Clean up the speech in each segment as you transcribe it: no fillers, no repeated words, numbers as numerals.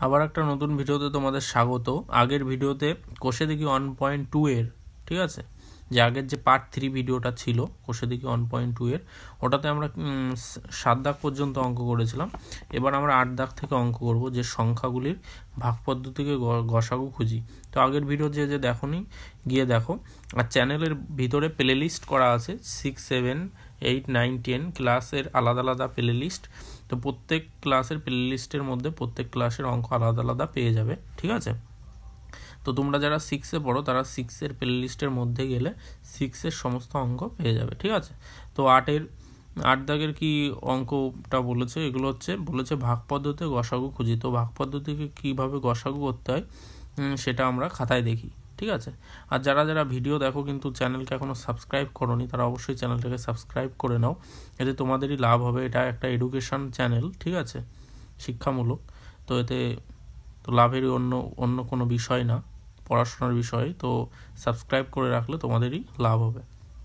আবার একটা নতুন ভিডিওতে তোমাদের স্বাগত। আগের ভিডিওতে কোষে দেখি 1.2 এর, ঠিক আছে, যে আগের যে পার্ট 3 ভিডিওটা ছিল কোষে দেখি 1.2 এর, ওটাতে আমরা 7 দাগ পর্যন্ত অঙ্ক করেছিলাম। এবার আমরা 8 দাগ থেকে অঙ্ক করব, যে সংখ্যাগুলির ভাগ পদ্ধতিকে গসাগু খুঁজি। তো আগের ভিডিও যে দেখোনি গিয়ে দেখো, আর চ্যানেলের ভিতরে প্লে লিস্ট করা আছে 6, 7, 8, 9, 10 ক্লাসের আলাদা আলাদা প্লে লিস্ট। তো প্রত্যেক ক্লাসের প্লে লিস্টের মধ্যে প্রত্যেক ক্লাসের অঙ্ক আলাদা আলাদা পেয়ে যাবে, ঠিক আছে। তো তোমরা যারা 6-এ পড়ো তারা 6-এর প্লে লিস্টের মধ্যে গেলে 6-এর সমস্ত অঙ্ক পেয়ে যাবে, ঠিক আছে। তো 8 দাগের কি অঙ্কটা বলেছে, এগুলো হচ্ছে বলেছে ভাগ পদ্ধতিতে গসাগু খুঁজি। তো ভাগ পদ্ধতিকে কীভাবে গসাগু করতে হয় সেটা আমরা খাতায় দেখি, ঠিক আছে। আর যারা যারা ভিডিও দেখো কিন্তু চ্যানেলকে এখনও সাবস্ক্রাইব করোনি, তারা অবশ্যই চ্যানেলটাকে সাবস্ক্রাইব করে নাও, এতে তোমাদেরই লাভ হবে। এটা একটা এডুকেশন চ্যানেল, ঠিক আছে, শিক্ষামূলক। তো এতে তো লাভেরই অন্য কোনো বিষয় না, পড়াশোনার বিষয়। তো সাবস্ক্রাইব করে রাখলে তোমাদেরই লাভ হবে।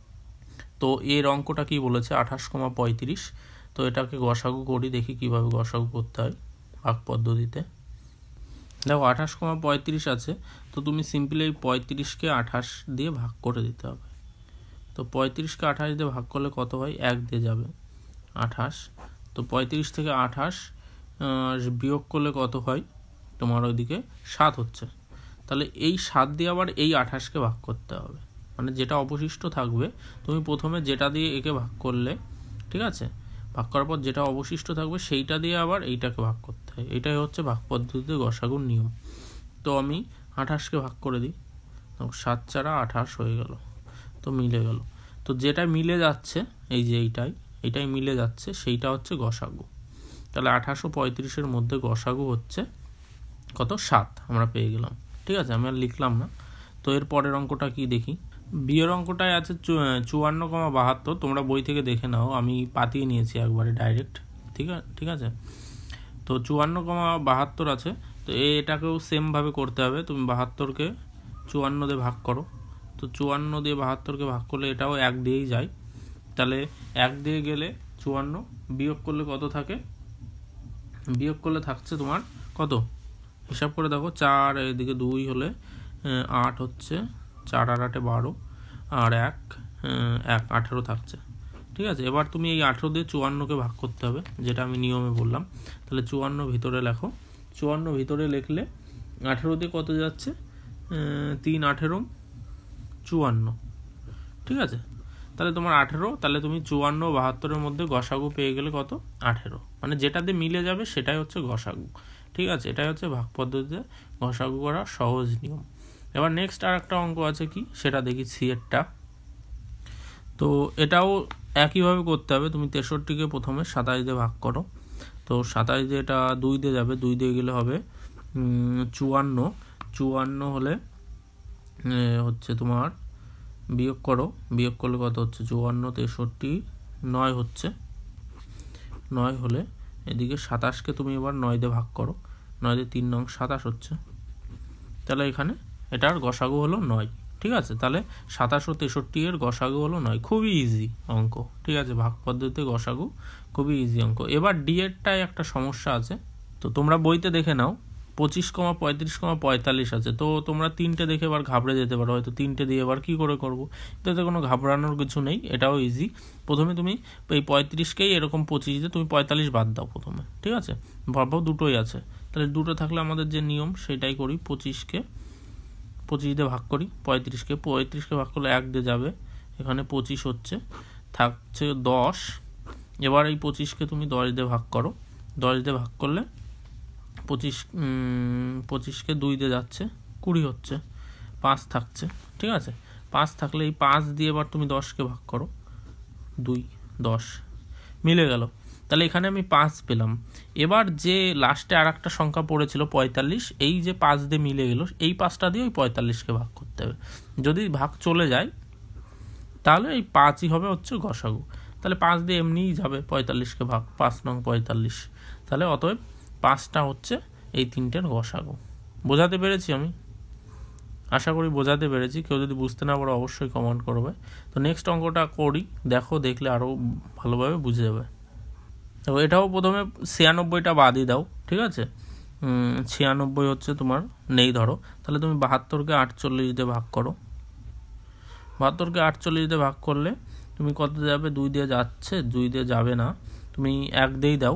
তো এর অঙ্কটা কি বলেছে 28,35। তো এটাকে গসাগু করি, দেখি কিভাবে গসাগু করতে হয় ভাগ পদ্ধতিতে। দেখো 28,35 আছে, তো তুমি সিম্পলি এই 35কে 28 দিয়ে ভাগ করে দিতে হবে। তো 35কে 28 দিয়ে ভাগ করলে কত হয়, 1 দিয়ে যাবে 28। তো 35 থেকে 28 বিয়োগ করলে কত হয়, তোমার ওইদিকে 7 হচ্ছে। তাহলে এই 7 দিয়ে আবার এই 28কে ভাগ করতে হবে, মানে যেটা অবশিষ্ট থাকবে তুমি প্রথমে যেটা দিয়ে একে ভাগ করলে, ঠিক আছে, ভাগ করার পর যেটা অবশিষ্ট থাকবে সেইটা দিয়ে আবার এইটাকে ভাগ করতে হয়। এটাই হচ্ছে ভাগ পদ্ধতিতে গসাগুর নিয়ম। তো আমি 28কে ভাগ করে দিই, 7 4 28 হয়ে গেল, তো মিলে গেল। তো যেটা মিলে যাচ্ছে এই যে এইটাই মিলে যাচ্ছে, সেইটা হচ্ছে গসাগু। তাহলে 2835-এর মধ্যে গসাগু হচ্ছে কত, 7 আমরা পেয়ে গেলাম, ঠিক আছে। আমি আর লিখলাম না। তো এর পরের অঙ্কটা কি দেখি। বিয়ের অঙ্কটায় আছে 54,72। তোমরা বই থেকে দেখে নাও, আমি পাতিয়ে নিয়েছি একবারে ডাইরেক্ট, ঠিক আছে। তো 54,72 আছে। তো এটাকেও সেমভাবে করতে হবে। তুমি 72কে 54 দিয়ে ভাগ করো। তো 54 দিয়ে 72কে ভাগ করলে এটাও 1 দিয়েই যায়। তাহলে 1 দিয়ে গেলে 54 বিয়োগ করলে কত থাকে, বিয়োগ করলে থাকছে তোমার কত, হিসাব করে দেখো, 4 এদিকে 2 হলে 8 হচ্ছে, 4 আর 8 12, আর 1 18 থাকছে, ঠিক আছে। এবার তুমি এই 18 দিয়ে 54কে ভাগ করতে হবে, যেটা আমি নিয়মে বললাম। তাহলে 54 ভিতরে লেখো, 54 ভিতরে লিখলে 18 দিয়ে কত যাচ্ছে, 3 18 54, ঠিক আছে। তাহলে তোমার 18, তাহলে তুমি 54 72-এর মধ্যে গসাগু পেয়ে গেলে কত, 18। মানে যেটা দিয়ে মিলে যাবে সেটাই হচ্ছে গসাগু, ঠিক আছে। এটাই হচ্ছে ভাগ পদ্ধতিতে গসাগু করা সহজ নিয়ম। এবার নেক্সট আর একটা অঙ্ক আছে কি, সেটা দেখি সিএরটা। তো এটাও একইভাবে করতে হবে। তুমি 63কে প্রথমে 27 দিয়ে ভাগ করো। তো 27 দিয়ে এটা 2 দিয়ে যাবে, 2 দিয়ে গেলে হবে 54 হলে হচ্ছে তোমার বিয়োগ করো, বিয়োগ করলে কত হচ্ছে, 54 63 9 হচ্ছে। 9 হলে এদিকে 27কে তুমি এবার 9 দিয়ে ভাগ করো, 9 দিয়ে 3 নং 27 হচ্ছে। তাহলে এখানে এটার গসাগু হলো 9, ঠিক আছে। তাহলে 27 ও 63 এর গসাগু হলো 9। খুবই ইজি অঙ্ক, ঠিক আছে, ভাগ পদ্ধতিতে গসাগু খুবই ইজি অঙ্ক। এবার ডি এরটায় একটা সমস্যা আছে, তো তোমরা বইতে দেখে নাও 25,35,45 আছে। তো তোমরা 3টে দেখে এবার ঘাবড়ে যেতে পারো, হয়তো 3টে দিয়ে এবার কী করে করবো। এতে কোনো ঘাবড়ানোর কিছু নেই, এটাও ইজি। প্রথমে তুমি এই 35কেই এরকম 25 দিয়ে তুমি 45 বাদ দাও প্রথমে, ঠিক আছে। ভাবো দুটোই আছে, তাহলে দুটো থাকলে আমাদের যে নিয়ম সেটাই করি। 25কে 25 দিয়ে ভাগ করি, 35কে ভাগ করলে 1 দিয়ে যাবে, এখানে 25 হচ্ছে, থাকছে 10। এবার এই 25কে তুমি 10 দিয়ে ভাগ করো, 10 দিয়ে ভাগ করলে 25কে 2 দিয়ে যাচ্ছে, 20 হচ্ছে, 5 থাকছে, ঠিক আছে। 5 থাকলে এই 5 দিয়ে এবার তুমি 10কে ভাগ করো, 2 10 মিলে গেল। তাহলে এখানে আমি 5 পেলাম। এবার যে লাস্টে আর একটা সংখ্যা পড়েছিল 45, এই যে 5 দিয়ে মিলে গেল, এই 5টা দিয়ে ওই 45কে ভাগ করতে হবে। যদি ভাগ চলে যায় তাহলে এই 5ই হবে হচ্ছে গসাগু। তাহলে 5 দিয়ে এমনিই যাবে 45কে ভাগ, 5 নং 45। তাহলে অতএব 5টা হচ্ছে এই 3টের গসাগু। বোঝাতে পেরেছি আমি? আশা করি বোঝাতে পেরেছি। কেউ যদি বুঝতে না পারো অবশ্যই কমেন্ট করবে। তো নেক্সট অঙ্কটা করি, দেখো, দেখলে আরও ভালোভাবে বুঝে যাবে। তো এটাও প্রথমে 96টা বাদই দাও, ঠিক আছে। 96 হচ্ছে তোমার নেই ধরো, তাহলে তুমি 72কে 48 দিয়ে ভাগ করো। 72কে 48 দিয়ে ভাগ করলে তুমি কত যাবে? 2 দিয়ে যাচ্ছে, 2 দিয়ে যাবে না, তুমি 1 দিয়েই দাও।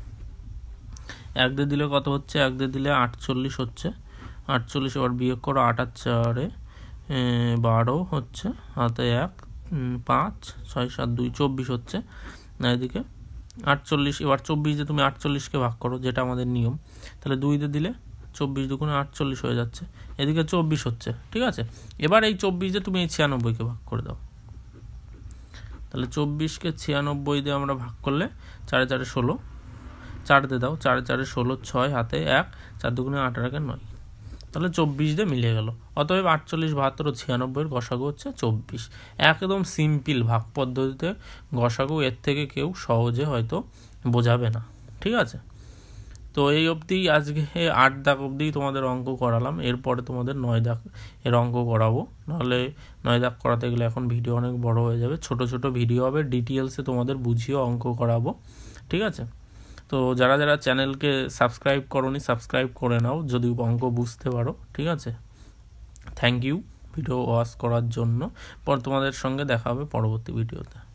1 দিয়ে দিলে কত হচ্ছে? 1 দিয়ে দিলে 48 হচ্ছে। 48 এবার বিয়োগ করো, 8 আর 4 12 হচ্ছে, হাতে 1 5 6 7 2 24 হচ্ছে। এদিকে 48, এবার 24 দিয়ে তুমি 48কে ভাগ করো, যেটা আমাদের নিয়ম। তাহলে 2 দিয়ে দিলে 24 দুগুণে 48 হয়ে যাচ্ছে, এদিকে 24 হচ্ছে। ঠিক আছে, এবার এই 24 দিয়ে তুমি এই 96কে ভাগ করে দাও। তাহলে 24কে 96 দিয়ে আমরা ভাগ করলে 4 4 16, 4 দিয়ে দাও, 4 4 16 6, হাতে 1, 4 দুগুণে 8 আর 9, তাহলে 24 দিয়ে মিলিয়ে গেল। অতএব 48 72 ও 96 এর গসাগু হচ্ছে 24। একদম সিম্পল ভাগ পদ্ধতিতে গসাগু, এর থেকে কেউ সহজে হয়তো বোঝাবে না। ঠিক আছে, তো এই অবধি আজকে 8 দাগ অবধি তোমাদের অঙ্ক করালাম, এরপরে তোমাদের 9 দাগ এর অঙ্ক করাবো। নাহলে 9 দাগ করাতে গেলে এখন ভিডিও অনেক বড় হয়ে যাবে, ছোট ছোট ভিডিও হবে, ডিটেলসে তোমাদের বুঝিয়ে অঙ্ক করাবো। ঠিক আছে, তো যারা যারা চ্যানেলকে সাবস্ক্রাইব করোনি সাবস্ক্রাইব করে নাও যদি অঙ্ক বুঝতে পারো। ঠিক আছে, থ্যাংক ইউ ভিডিও ওয়াচ করার জন্য। তোমাদের সঙ্গে দেখা হবে পরবর্তী ভিডিওতে।